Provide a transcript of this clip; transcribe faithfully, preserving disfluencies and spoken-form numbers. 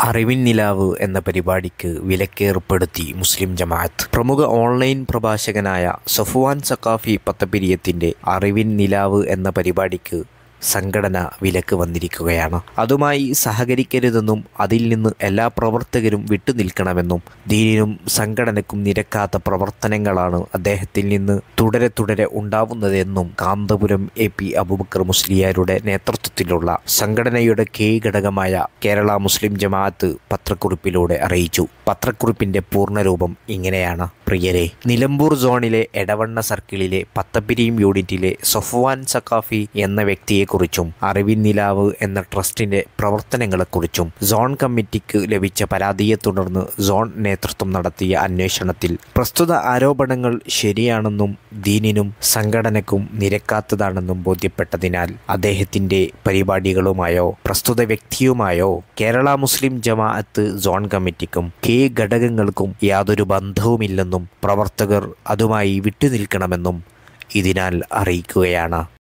അറിവിൻ നിലാവ് എന്ന പരിപാടിക്ക് വിലക്കേർപ്പെടുത്തി മുസ്ലിം ജമാഅത്ത്. പ്രമുഖ ഓൺലൈൻ പ്രഭാഷകനായ സഫ്വാൻ സഖാഫി പത്തപിരിയത്തിൻ്റെ അറിവിൻ നിലാവ് എന്ന പരിപാടിക്ക് സംഘടന വിലക്ക് വന്നിരിക്കുകയാണ്. അതുമായി സഹകരിക്കരുതെന്നും അതിൽ നിന്ന് എല്ലാ പ്രവർത്തകരും വിട്ടുനിൽക്കണമെന്നും ദീനിനും സംഘടനയ്ക്കും നിരക്കാത്ത പ്രവർത്തനങ്ങളാണ് അദ്ദേഹത്തിൽ നിന്ന് തുടരെ തുടരെ ഉണ്ടാവുന്നതെന്നും കാന്തപുരം എ പി അബൂബക്കർ മുസ്ലിയാരുടെ നേതൃത്വത്തിലുള്ള സംഘടനയുടെ കെ ഘടകമായ കേരള മുസ്ലിം ജമാഅത്ത് പത്രക്കുറിപ്പിലൂടെ അറിയിച്ചു. പത്രക്കുറിപ്പിന്റെ പൂർണ്ണരൂപം ഇങ്ങനെയാണ്. പ്രിയരെ, നിലമ്പൂർ സോണിലെ എടവണ്ണ സർക്കിളിലെ പത്തപ്പിരിയും യൂണിറ്റിലെ സഫ്വാൻ സഖാഫി എന്ന വ്യക്തിയെ കുറിച്ചും അറിവിൻ നിലാവ് എന്ന ട്രസ്റ്റിന്റെ പ്രവർത്തനങ്ങളെക്കുറിച്ചും സോൺ കമ്മിറ്റിക്ക് ലഭിച്ച പരാതിയെ തുടർന്ന് സോൺ നേതൃത്വം നടത്തിയ അന്വേഷണത്തിൽ പ്രസ്തുത ആരോപണങ്ങൾ ശരിയാണെന്നും ദീനിനും സംഘടനയ്ക്കും നിരക്കാത്തതാണെന്നും ബോധ്യപ്പെട്ടതിനാൽ അദ്ദേഹത്തിന്റെ പരിപാടികളുമായോ പ്രസ്തുത വ്യക്തിയുമായോ കേരള മുസ്ലിം ജമാഅത്ത് സോൺ കമ്മിറ്റിക്കും കെ ഘടകങ്ങൾക്കും യാതൊരു ബന്ധവുമില്ലെന്നും പ്രവർത്തകർ അതുമായി വിട്ടുനിൽക്കണമെന്നും ഇതിനാൽ അറിയിക്കുകയാണ്.